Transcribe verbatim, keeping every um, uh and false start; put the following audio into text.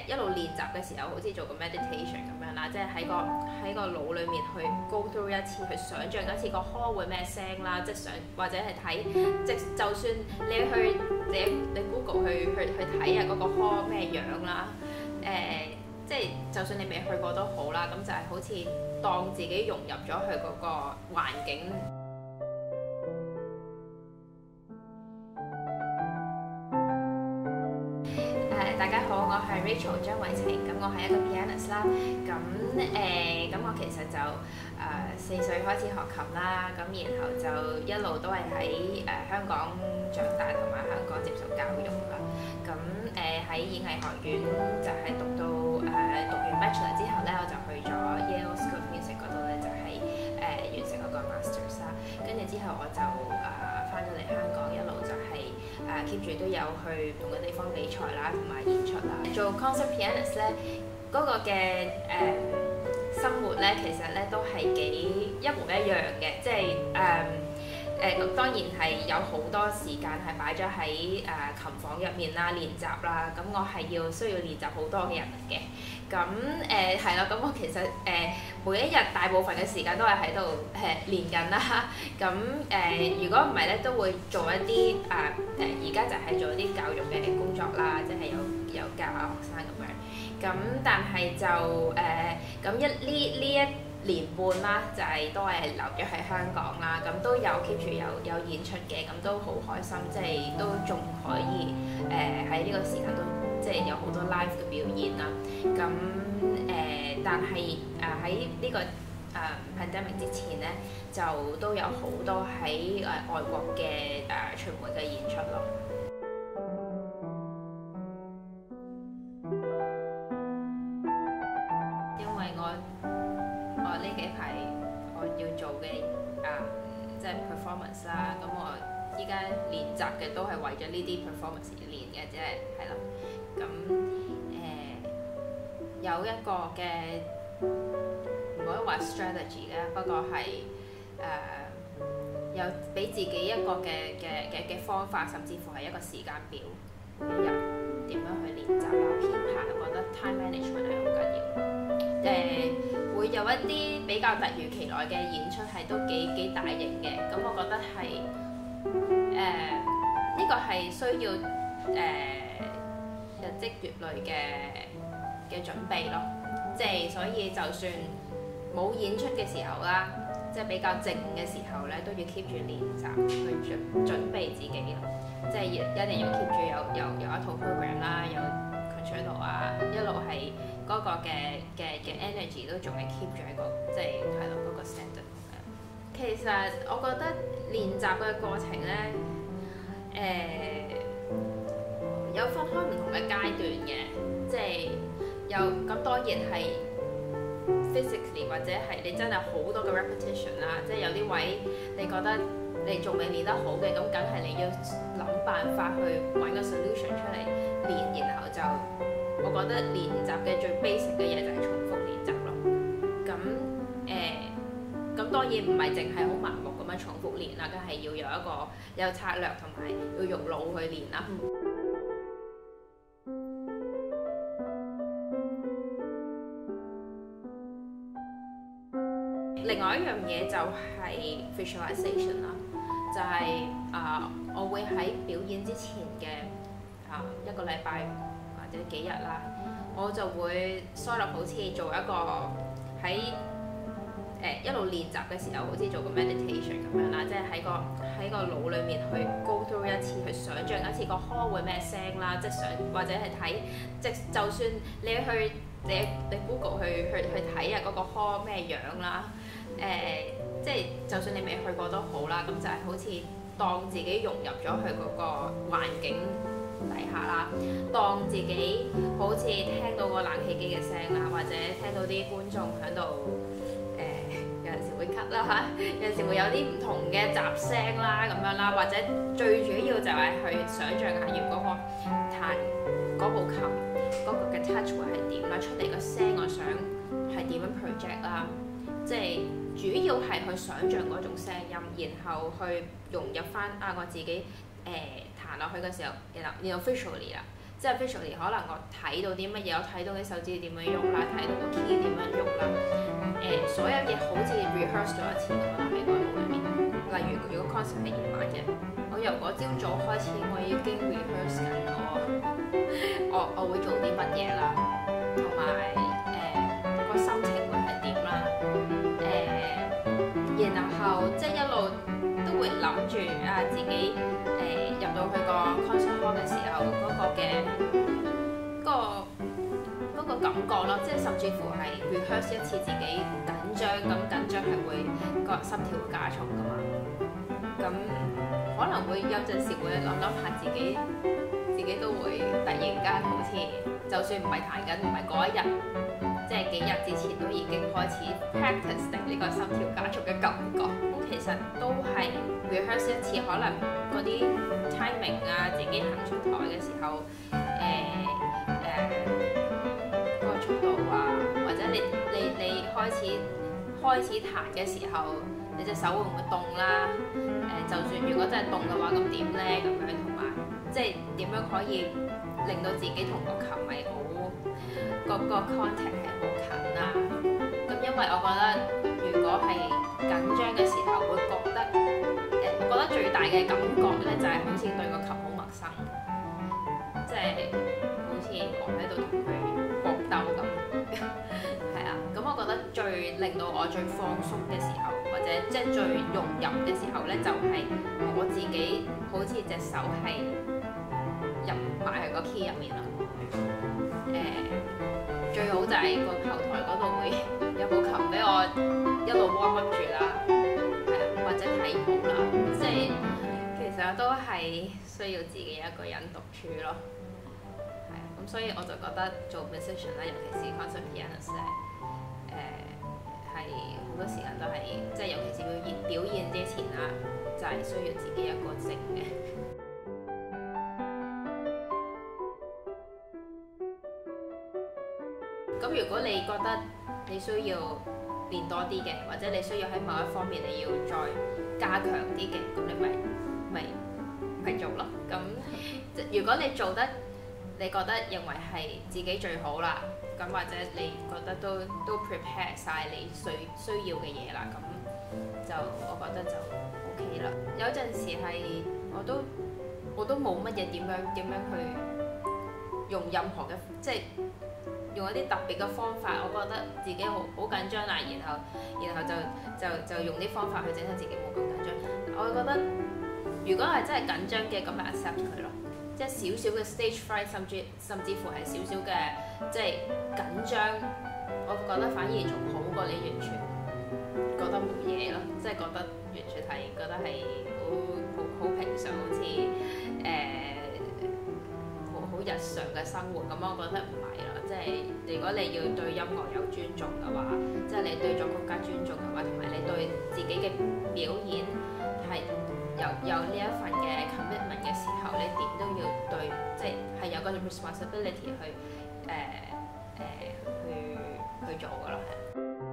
一路練習嘅時候，好似做個 meditation 咁樣啦，即係喺個喺個腦裡面去 go through 一次，去想像一次個 call 會咩聲啦，即係想或者係睇，即就算你去你你 Google 去去去睇下嗰個 call 咩樣啦，誒、呃、即係就算你未去過都好啦，咁就係好似當自己融入咗去嗰個環境。大家好，我係 Rachel 張偉晴，咁我係一個 pianist 啦。咁誒，咁、呃、我其實就誒四歲開始學琴啦，咁然後就一路都係喺誒香港長大，同埋香港接受教育啦。咁誒喺演藝學院就係讀到誒、呃、讀完 Bachelor 之後咧，我就去咗 Yale School of Music 嗰度咧，就係、是、誒、呃、完成嗰個 Masters 啦。跟住之後我就誒翻咗嚟香港，一路就係、是。誒 keep 住都有去唔同嘅地方比賽啦，同埋演出啦。做 concert pianist 咧，嗰、那個嘅誒、呃、生活咧，其實咧都係幾一模一樣嘅，即係誒誒當然係有好多時間係擺咗喺誒琴房入面啦練習啦。咁我係要需要練習好多嘅人嚟嘅。咁誒係啦，咁、呃、我其實誒、呃、每一日大部分嘅時間都係喺度誒練緊啦。咁誒、呃、如果唔係咧，都會做一啲誒誒而家就係做一啲教育嘅工作啦，即係有有教下學生咁樣。咁但係就誒咁、呃、一呢呢一年半啦，就係、是、都係留咗喺香港啦。咁都有 keep 住有有演出嘅，咁都好開心，即係都仲可以誒喺呢個時間都。即係有好多 live 嘅表演啦，咁誒、呃，但係誒喺呢個誒、呃、pandemic 之前咧，就都有好多喺誒、呃、外國嘅誒巡迴嘅演出咯。因為我我呢幾排我要做嘅誒、呃、即係 performance 啦，咁我依家練習嘅都係為咗呢啲 performance 而練嘅，即係係啦。咁誒、呃、有一個嘅唔可以話 strategy 咧，不過係誒、呃、有俾自己一個嘅嘅嘅嘅方法，甚至乎係一個時間表，每一日點樣去練習啦、編排，我覺得 time management 係好緊要。誒、呃、會有一啲比較突如其來嘅演出係都幾幾大型嘅，咁我覺得係誒呢個係需要誒。呃日積月累嘅嘅準備咯，即係所以就算冇演出嘅時候啦，即係比較靜嘅時候咧，都要 keep 住練習去準準備自己咯，即係一定要 keep 住有有有一套 program 啦，有 concerto 啊，一路係嗰個嘅嘅嘅 energy 都仲係 keep 住喺個即係係咯嗰個 standard。其實我覺得練習嘅過程咧，誒、呃。有分開唔同嘅階段嘅，即係有咁當然係 physically 或者係你真係好多嘅 repetition 啦，即係有啲位你覺得你仲未練得好嘅，咁梗係你要諗辦法去揾個 solution 出嚟練，然後就我覺得練習嘅最 basic 嘅嘢就係重複練習咯。咁誒，咁、呃、當然唔係淨係好盲目咁樣重複練啦，梗係要有一個有策略同埋要用腦去練啦。另外一樣嘢就係 visualization 啦，就係、是、啊、呃，我會喺表演之前嘅啊、呃、一個禮拜或者幾日啦，我就會 sort of 好似做一個喺誒、呃、一路練習嘅時候，好似做個 meditation 咁樣啦，即係喺個喺個腦裡面去 go through 一次，去想像一次個 call 會咩聲啦，即係想或者係睇，即就算你去你你 Google 去去去睇下嗰個 call 咩樣啦。誒、呃，即係就算你未去過都好啦，咁就係好似當自己融入咗去嗰個環境底下啦，當自己好似聽到個冷氣機嘅聲啦，或者聽到啲觀眾喺度誒有陣時會咳啦嚇，有陣時會有啲唔同嘅雜聲啦咁樣啦，或者最主要就係去想像下，如果我彈嗰部琴嗰、嗰個嘅 touch 會係點啦，出嚟個聲我想係點樣 project 啦，即係。主要係去想像嗰種聲音，然後去融入翻啊我自己誒、呃、彈落去嘅時候，然後然後 visually 啦， 即係 visually 可能我睇到啲乜嘢，我睇到啲手指點樣喐啦，睇到個 key 點樣喐啦，誒、呃、所有嘢好似 rehearse 咗一次咁啦喺個腦裏面。例如如果 concert 係夜晚嘅，我由嗰朝早開始我已經 rehearse 緊我我我會做啲乜嘢啦，同埋誒個心情會係點啦，誒、呃、然後即係一路都會諗住啊自己誒、呃、入到去個 concert hall 嘅時候嗰、那個嘅嗰、那個嗰、那個感覺咯，即係甚至乎係 rehearse 一次自己緊張，咁緊張係會個心跳會加重噶嘛，咁可能會有陣時會諗諗下自己自己都會突然間好似就算唔係彈緊，唔係嗰一日，即係幾日之前都已經開始 practice 定呢個心跳加速嘅感覺。其實都係 rehearse 一次，可能嗰啲 timing 啊，自己行出台嘅時候，誒誒嗰個速度啊，或者你你你開始開始彈嘅時候，你隻手會唔會凍啦？誒、呃，就算如果真係凍嘅話，咁點咧？咁樣同埋即係點樣可以令到自己同個琴係好個個 contact 係好近啊？咁因為我覺得如果係緊張嘅時候，會覺得誒、呃，我覺得最大嘅感覺咧，就係、是、好似對個琴好陌生，即係好似我喺度同佢搏鬥咁，係啊。咁我覺得最令到我最放鬆嘅時候，或者即係最融入嘅時候咧，就係、是、我自己好似隻手係入埋去個 key 入面咯。誒、呃，最好就係個後台嗰度會有部琴俾我一路 warm up 住啦，係啊，或者睇譜啦，即係其實都係需要自己一個人獨處咯，係啊，咁所以我就覺得做 musician 咧，尤其是 concert pianist 咧，誒係好多時間都係即係尤其是要演表演之前啦，就係、是、需要自己一個靜嘅。咁如果你覺得你需要練多啲嘅，或者你需要喺某一方面你要再加強啲嘅，咁你咪咪咪做咯。咁如果你做得你覺得認為係自己最好啦，咁或者你覺得都都 prepare 晒你需需要嘅嘢啦，咁就我覺得就 OK 啦。有陣時係我都我都冇乜嘢點樣點樣去用任何嘅即係。用一啲特別嘅方法，我覺得自己好好緊張啦，然後然後就就就用啲方法去整下自己冇咁緊張。我覺得如果係真係緊張嘅，咁咪 accept 佢咯，即係少少嘅 stage fright，甚至甚至乎係少少嘅即係緊張，我覺得反而仲好過你完全覺得冇嘢咯，即係覺得完全係覺得係好好好平常，好似誒好好日常嘅生活咁，我覺得唔係咯。即係如果你要對音樂有尊重嘅話，即係你對作曲家尊重嘅話，同埋你對自己嘅表演係有有呢一份嘅 commitment 嘅時候，你點都要對，即係係有個 responsibility 去誒誒、呃呃、去去做㗎咯，係。